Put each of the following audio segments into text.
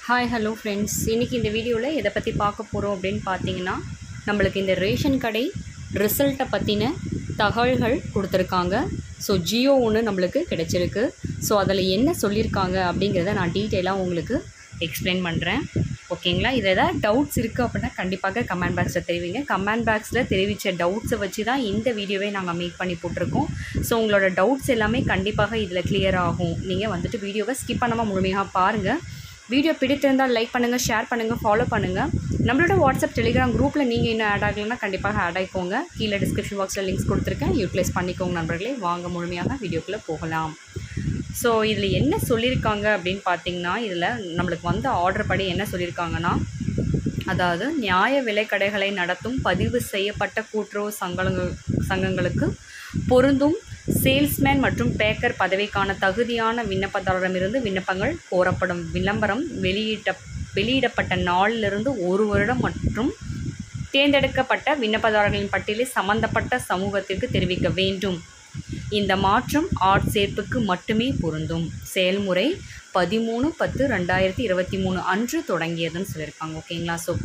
Hi hello friends, இன்றைக்கி இந்த வீடியோவில் எதை பற்றி பார்க்க போகிறோம் அப்படின்னு பார்த்தீங்கன்னா, நம்மளுக்கு இந்த ரேஷன் கடை ரிசல்ட்டை பற்றின தகவல்கள் கொடுத்துருக்காங்க. ஸோ ஜியோ ஒன்று நம்மளுக்கு கிடச்சிருக்கு. ஸோ அதில் என்ன சொல்லியிருக்காங்க அப்படிங்கிறத நான் டீட்டெயிலாக உங்களுக்கு எக்ஸ்பிளைன் பண்ணுறேன். ஓகேங்களா? இதில் ஏதாவது டவுட்ஸ் இருக்குது அப்படின்னா கண்டிப்பாக கமெண்ட் பாக்ஸில் தெரிவிங்க. கமெண்ட் பாக்ஸில் தெரிவித்த டவுட்ஸை வச்சு தான் இந்த வீடியோவை நாங்கள் மேக் பண்ணி போட்டிருக்கோம். ஸோ உங்களோட டவுட்ஸ் எல்லாமே கண்டிப்பாக இதில் கிளியர் ஆகும். நீங்கள் வந்துட்டு வீடியோவை ஸ்கிப் பண்ணாமல் முழுமையாக பாருங்கள். வீடியோ பிடித்திருந்தால் லைக் பண்ணுங்கள், ஷேர் பண்ணுங்கள், ஃபாலோ பண்ணுங்கள். நம்மளோட வாட்ஸ்அப் டெலிகிராம் குரூப்பில் நீங்கள் இன்னும் ஆட் ஆகலைன்னா கண்டிப்பாக ஆட் ஆகிக்கோங்க. கீழே டிஸ்கிரிப்ஷன் பாக்ஸில் லிங்க்ஸ் கொடுத்துருக்கேன், யூட்டிலைஸ் பண்ணிக்கோங்க நண்பர்களே. வாங்க முழுமையாக வீடியோக்குள்ளே போகலாம். ஸோ இதில் என்ன சொல்லியிருக்காங்க அப்படின்னு பார்த்தீங்கன்னா, இதில் நம்மளுக்கு வந்த ஆர்டர் படி என்ன சொல்லியிருக்காங்கன்னா, அதாவது நியாய விலைக்கடைகளை நடத்தும் பதிவு செய்யப்பட்ட கூட்டுறவு சங்கங்களுக்கு பொருந்தும் சேல்ஸ்மேன் மற்றும் பேக்கர் பதவிக்கான தகுதியான விண்ணப்பதாரரிடமிருந்து விண்ணப்பங்கள் கோரப்படும். விளம்பரம் வெளியிடப்பட்ட நாளிலிருந்து 1 வருடம் மற்றும் தேர்ந்தெடுக்கப்பட்ட விண்ணப்பதாரர்களின் பட்டியலை சம்பந்தப்பட்ட சமூகத்திற்கு தெரிவிக்க வேண்டும். இந்த மாற்றம் ஆட்சேர்ப்புக்கு மட்டுமே பொருந்தும். செயல்முறை 13/10/2023 அன்று தொடங்கியதுன்னு சொல்லியிருக்காங்க. ஓகேங்களா? ஸோ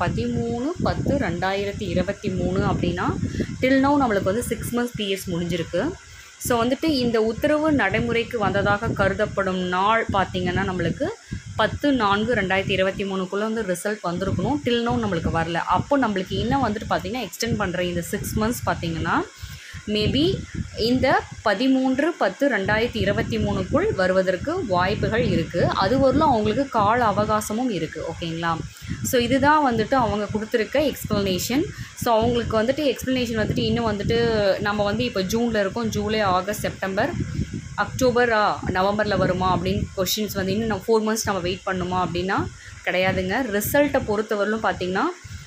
13/10/2023 அப்படின்னா டில் நவ் நம்மளுக்கு வந்து 6 months பீரியட்ஸ் முடிஞ்சிருக்கு. ஸோ வந்துட்டு இந்த உத்தரவு நடைமுறைக்கு வந்ததாக கருதப்படும் நாள் பார்த்திங்கன்னா நம்மளுக்கு 10/4/2023 வந்து ரிசல்ட் வந்திருக்கணும். டில் நவ் நம்மளுக்கு வரல. அப்போ நம்மளுக்கு இன்னும் வந்துட்டு பார்த்திங்கன்னா எக்ஸ்டெண்ட் பண்ணுற இந்த 6 months பார்த்திங்கன்னா மேபி இந்த 13/10/2023 வருவதற்கு வாய்ப்புகள் இருக்குது. அது வரலும் அவங்களுக்கு கால அவகாசமும் இருக்குது. ஓகேங்களா? ஸோ இதுதான் வந்துட்டு அவங்க கொடுத்துருக்க எக்ஸ்ப்ளனேஷன். ஸோ அவங்களுக்கு வந்துட்டு எக்ஸ்ப்ளனேஷன் வந்துட்டு இன்னும் வந்துட்டு நம்ம வந்து இப்போ ஜூனில் இருக்கோம். ஜூலை, ஆகஸ்ட், செப்டம்பர், அக்டோபர், நவம்பரில் வருமா அப்படின்னு கொஷின்ஸ் வந்து இன்னும் நம்ம 4 months நம்ம வெயிட் பண்ணுமா அப்படின்னா கிடையாதுங்க. ரிசல்ட்டை பொறுத்தவரையிலும் பார்த்திங்கன்னா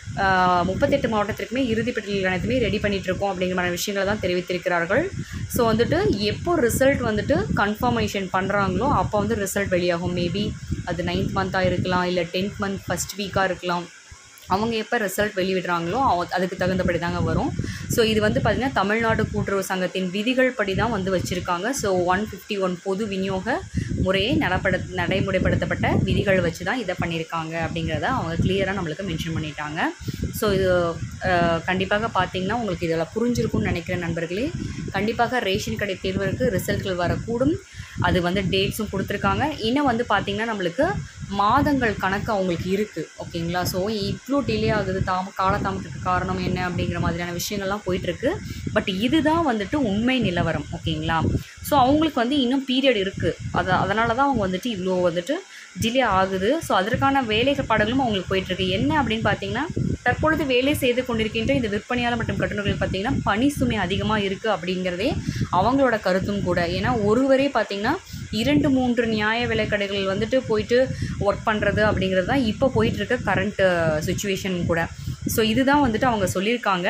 38 மாவட்டத்திற்குமே இறுதிப்பட்டியல் அனைத்துமே ரெடி பண்ணிகிட்ருக்கோம் அப்படிங்கிற மாதிரி விஷயங்களை தான் தெரிவித்திருக்கிறார்கள். ஸோ வந்துட்டு எப்போ ரிசல்ட் வந்துட்டு கன்ஃபர்மேஷன் பண்ணுறாங்களோ அப்போ வந்து ரிசல்ட் வெளியாகும். மேபி அது 9th month இருக்கலாம், இல்லை 10th month ஃபஸ்ட் வீக்காக இருக்கலாம். அவங்க எப்போ ரிசல்ட் வெளியிடுறாங்களோ அதுக்கு தகுந்தபடி தாங்க வரும். ஸோ இது வந்து பார்த்திங்கன்னா தமிழ்நாடு கூட்டுறவு சங்கத்தின் விதிகள் படி தான் வந்து வச்சுருக்காங்க. ஸோ 151 பொது விநியோக முறையை நடைமுறைப்படுத்தப்பட்ட விதிகள் வச்சு தான் இதை பண்ணியிருக்காங்க அப்படிங்கிறத அவங்க கிளியராக நம்மளுக்கு மென்ஷன் பண்ணிட்டாங்க. ஸோ இது கண்டிப்பாக பார்த்திங்கன்னா உங்களுக்கு இதில் புரிஞ்சிருக்கும்னு நினைக்கிறேன் நண்பர்களே. கண்டிப்பாக ரேஷன் கடை தேர்வுக்கு ரிசல்ட்கள் வரக்கூடும். அது வந்து டேட்ஸும் கொடுத்துருக்காங்க. இன்னும் வந்து பார்த்திங்கன்னா நம்மளுக்கு மாதங்கள் கணக்கு அவங்களுக்கு இருக்குது. ஓகேங்களா? ஸோ இவ்வளோ டிலே ஆகுது, காலதாமத்துக்கு காரணம் என்ன அப்படிங்கிற மாதிரியான விஷயங்கள்லாம் போயிட்டுருக்கு. பட் இதுதான் வந்துட்டு உண்மை நிலவரம். ஓகேங்களா? ஸோ அவங்களுக்கு வந்து இன்னும் பீரியட் இருக்குது. அதனால தான் அவங்க வந்துட்டு இவ்வளோ வந்துட்டு டிலே ஆகுது. ஸோ அதற்கான வேலைப்பாடுகளும் அவங்களுக்கு போயிட்டுருக்கு. என்ன அப்படின்னு பார்த்தீங்கன்னா, தற்பொழுது வேலை செய்து கொண்டிருக்கின்ற இந்த விற்பனையாளர் மற்றும் கட்டுநர்கள் பார்த்திங்கன்னா பணி சுமை அதிகமாக இருக்குது அப்படிங்கிறதே அவங்களோட கருத்தும் கூட. ஏன்னா ஒருவரே பார்த்திங்கன்னா 2-3 நியாய விலைக்கடைகள் வந்துட்டு போயிட்டு ஒர்க் பண்ணுறது அப்படிங்கிறது தான் இப்போ போயிட்டுருக்க கரண்ட்டு சுச்சுவேஷன் கூட. ஸோ இதுதான் வந்துட்டு அவங்க சொல்லியிருக்காங்க.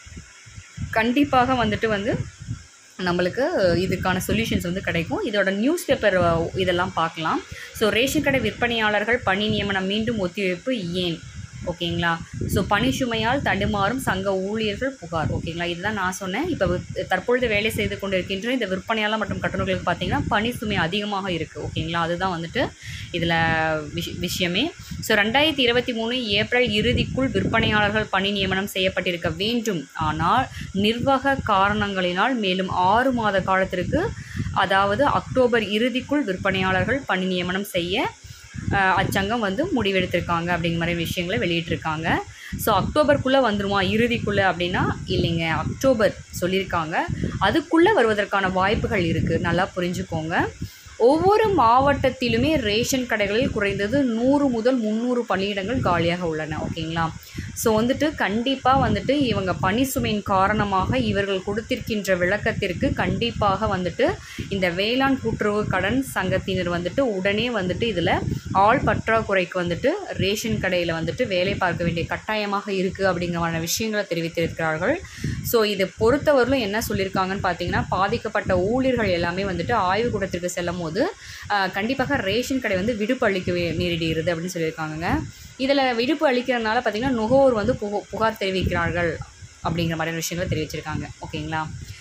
கண்டிப்பாக வந்துட்டு நம்மளுக்கு இதுக்கான சொல்யூஷன்ஸ் வந்து கிடைக்கும். இதோட நியூஸ் பேப்பர் இதெல்லாம் பார்க்கலாம். ஸோ ரேஷன் கடை விற்பனையாளர்கள் பணி நியமனம் மீண்டும் ஒத்திவைப்பு ஏன்? ஓகேங்களா? ஸோ பணி சுமையால் தடுமாறும் சங்க ஊழியர்கள் புகார். ஓகேங்களா? இதுதான் நான் சொன்னேன். இப்போ தற்பொழுது வேலை செய்து கொண்டிருக்கின்ற இந்த விற்பனையாளர் மற்றும் கட்டுநர்களுக்கு பார்த்திங்கன்னா பணி சுமை அதிகமாக இருக்குது. ஓகேங்களா? அதுதான் வந்துட்டு இதில் விஷயமே. ஸோ 2023 ஏப்ரல் இறுதிக்குள் விற்பனையாளர்கள் பணி நியமனம் செய்யப்பட்டிருக்க வேண்டும். ஆனால் நிர்வாக காரணங்களினால் மேலும் 6 மாத காலத்திற்கு, அதாவது அக்டோபர் இறுதிக்குள் விற்பனையாளர்கள் பணி நியமனம் செய்ய அச்சங்கம் வந்து முடிவெடுத்திருக்காங்க அப்படிங்கிற மாதிரி விஷயங்களை வெளியிட்டிருக்காங்க. ஸோ அக்டோபருக்குள்ளே வந்துருமா இறுதிக்குள்ளே அப்படின்னா இல்லைங்க, அக்டோபர் சொல்லியிருக்காங்க. அதுக்குள்ளே வருவதற்கான வாய்ப்புகள் இருக்குது. நல்லா புரிஞ்சுக்கோங்க. ஒவ்வொரு மாவட்டத்திலுமே ரேஷன் கடைகளில் குறைந்தது 100 முதல் 300 பணியிடங்கள் காலியாக உள்ளன. ஓகேங்களா? ஸோ வந்துட்டு கண்டிப்பாக வந்துட்டு இவங்க பணி சுமையின் காரணமாக இவர்கள் கொடுத்திருக்கின்ற விளக்கத்திற்கு கண்டிப்பாக வந்துட்டு இந்த வேளாண் கூட்டுறவு கடன் சங்கத்தினர் வந்துட்டு உடனே வந்துட்டு இதில் ஆள் பற்றாக்குறைக்கு வந்துட்டு ரேஷன் கடையில் வந்துட்டு வேலை பார்க்க வேண்டிய கட்டாயமாக இருக்குது அப்படிங்கிற விஷயங்களை தெரிவித்திருக்கிறார்கள். ஸோ இதை பொறுத்தவரையிலும் என்ன சொல்லியிருக்காங்கன்னு பார்த்தீங்கன்னா, பாதிக்கப்பட்ட ஊழியர்கள் எல்லாமே வந்துட்டு ஆய்வுக்கூடத்திற்கு செல்லும் போது கண்டிப்பாக ரேஷன் கடை வந்து விடுப்பு அளிக்க நேரிடுகிறது அப்படின்னு சொல்லியிருக்காங்க. இதில் விடுப்பு அளிக்கிறதுனால பார்த்திங்கன்னா நுகர்வோர் வந்து புகார் தெரிவிக்கிறார்கள் அப்படிங்கிற மாதிரியான விஷயங்களை தெரிவிச்சிருக்காங்க. ஓகேங்களா?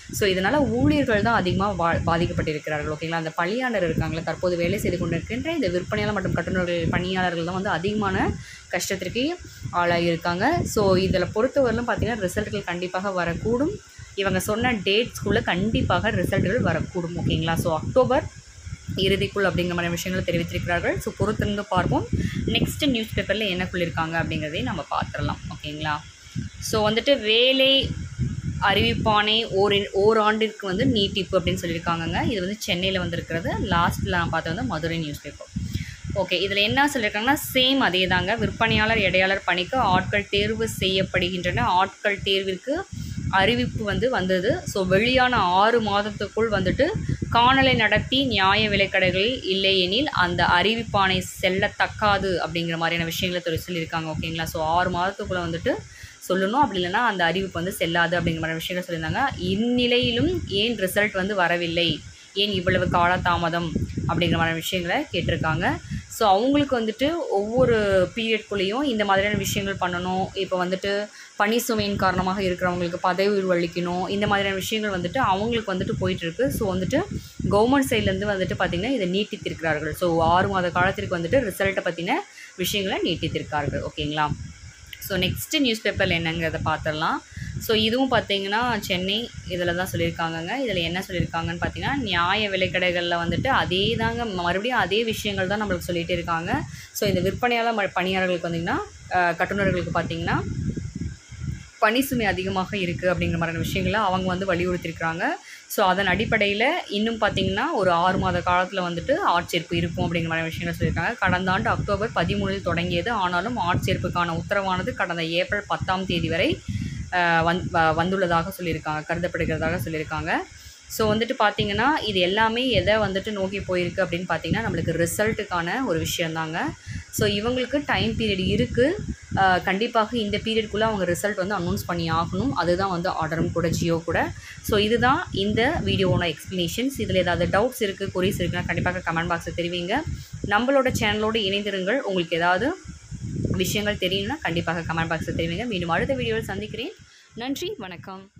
ஸோ இதனால் ஊழியர்கள் தான் அதிகமாக பாதிக்கப்பட்டிருக்கிறார்கள். ஓகேங்களா, அந்த பணியாளர் இருக்காங்களே, தற்போது வேலை செய்து கொண்டிருக்கின்ற இந்த விற்பனையாளர் மற்றும் கட்டுநர்கள் பணியாளர்கள் தான் வந்து அதிகமான கஷ்டத்திற்கு ஆளாகியிருக்காங்க. ஸோ இதில் பொறுத்தவரையிலும் பார்த்திங்கன்னா ரிசல்ட்டுகள் கண்டிப்பாக வரக்கூடும். இவங்க சொன்ன டேட்ஸ்குள்ளே கண்டிப்பாக ரிசல்ட்டுகள் வரக்கூடும். ஓகேங்களா, ஸோ அக்டோபர் இறுதிக்குள் அப்படிங்கிற மாதிரி விஷயங்களை தெரிவித்திருக்கிறார்கள். ஸோ பொறுத்திருந்து பார்ப்போம். நெக்ஸ்ட் நியூஸ் பேப்பரில் என்ன சொல்லியிருக்காங்க அப்படிங்கிறதையும் நம்ம பார்த்துடலாம். ஓகேங்களா, ஸோ வந்துட்டு வேலை அறிவிப்பானை ஓராண்டிற்கு வந்து நீட்டிப்பு அப்படின்னு சொல்லியிருக்காங்கங்க. இது வந்து சென்னையில் வந்திருக்கிறது. லாஸ்ட்டில் நான் பார்த்தது வந்து மதுரை நியூஸ் பேப்பர். ஓகே, இதில் என்ன சொல்லியிருக்காங்கன்னா சேம் அதே தாங்க. விற்பனையாளர் இடையாளர் பணிக்கு ஆட்கள் தேர்வு செய்யப்படுகின்றன. ஆட்கள் தேர்விற்கு அறிவிப்பு வந்தது. ஸோ வெளியான 6 மாதத்துக்குள் வந்துட்டு காணலை நடத்தி நியாய விலைக்கடைகளில் இல்லையெனில் அந்த அறிவிப்பானை செல்லத்தக்காது அப்படிங்கிற மாதிரியான விஷயங்களை சொல்லியிருக்காங்க. ஓகேங்களா, ஸோ 6 மாதத்துக்குள்ளே வந்துட்டு சொல்லணும், அப்படி இல்லைன்னா அந்த அறிவிப்பு வந்து செல்லாது அப்படிங்கிற மாதிரி விஷயங்கள் சொல்லியிருந்தாங்க. இந்நிலையிலும் ஏன் ரிசல்ட் வந்து வரவில்லை, ஏன் இவ்வளவு காலதாமதம் அப்படிங்கிற மாதிரி விஷயங்களை கேட்டிருக்காங்க. ஸோ அவங்களுக்கு வந்துட்டு ஒவ்வொரு பீரியட்குள்ளேயும் இந்த மாதிரியான விஷயங்கள் பண்ணணும். இப்போ வந்துட்டு பணி சுமையின் காரணமாக இருக்கிறவங்களுக்கு பதவி உயர்வு அளிக்கணும். இந்த மாதிரியான விஷயங்கள் வந்துட்டு அவங்களுக்கு வந்துட்டு போயிட்டுருக்கு. ஸோ வந்துட்டு கவர்மெண்ட் சைட்லேருந்து வந்துட்டு பார்த்திங்கன்னா இதை நீட்டித்திருக்கிறார்கள். ஸோ 6 மாத காலத்திற்கு வந்துட்டு ரிசல்ட்டை பற்றின விஷயங்களை நீட்டித்திருக்கார்கள். ஓகேங்களா, ஸோ நெக்ஸ்ட்டு நியூஸ் பேப்பரில் என்னங்கிறத பார்த்துடலாம். ஸோ இதுவும் பார்த்திங்கன்னா சென்னை இதில் தான் சொல்லியிருக்காங்கங்க. இதில் என்ன சொல்லியிருக்காங்கன்னு பார்த்திங்கன்னா நியாய விலைக்கடைகளில் வந்துட்டு அதே தாங்க, மறுபடியும் அதே விஷயங்கள் தான் நம்மளுக்கு சொல்லிகிட்டே இருக்காங்க. ஸோ இந்த விற்பனையாளர் பணியாளர்களுக்கு பார்த்திங்கன்னா கட்டுநர்களுக்கு பார்த்திங்கன்னா பணி சுமை அதிகமாக இருக்குது அப்படிங்கிற மாதிரியான விஷயங்களை அவங்க வந்து வலியுறுத்தியிருக்கிறாங்க. ஸோ அதன் அடிப்படையில் இன்னும் பார்த்திங்கன்னா ஒரு 6 மாத காலத்தில் வந்துட்டு ஆட்சேர்ப்பு இருக்கும் அப்படிங்கிற மாதிரி விஷயங்கள் சொல்லியிருக்காங்க. கடந்த ஆண்டு அக்டோபர் 13 தொடங்கியது. ஆனாலும் ஆட்சேர்ப்புக்கான உத்தரவானது கடந்த ஏப்ரல் 10 வரை வந்துள்ளதாக சொல்லியிருக்காங்க, கருதப்படுகிறதாக சொல்லியிருக்காங்க. ஸோ வந்துட்டு பார்த்திங்கன்னா இது எல்லாமே எதை வந்துட்டு நோக்கி போயிருக்கு அப்படின்னு பார்த்திங்கன்னா நம்மளுக்கு ரிசல்ட்டுக்கான ஒரு விஷயந்தாங்க. ஸோ இவங்களுக்கு டைம் பீரியட் இருக்குது. கண்டிப்பாக இந்த பீரியட்குள்ளே அவங்க ரிசல்ட் வந்து அனௌன்ஸ் பண்ணி ஆகணும். அதுதான் வந்து ஆர்டரும் கூட, ஜியோ கூட. ஸோ இதுதான் இந்த வீடியோவோட எக்ஸ்ப்ளனேஷன்ஸ். இதில் ஏதாவது டவுட்ஸ் இருக்குது, கொரிஸ் இருக்குன்னா கண்டிப்பாக கமெண்ட் பாக்ஸில் தெரிவிங்க. நம்மளோட சேனலோடு இணைந்திருங்கள். உங்களுக்கு ஏதாவது விஷயங்கள் தெரியும்னா கண்டிப்பாக கமெண்ட் பாக்ஸில் தெரிவிங்க. மீண்டும் அடுத்த வீடியோவில் சந்திக்கிறேன். நன்றி, வணக்கம்.